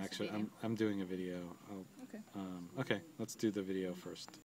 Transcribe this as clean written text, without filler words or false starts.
actually, I'm doing a video. Okay. Okay, let's do the video first.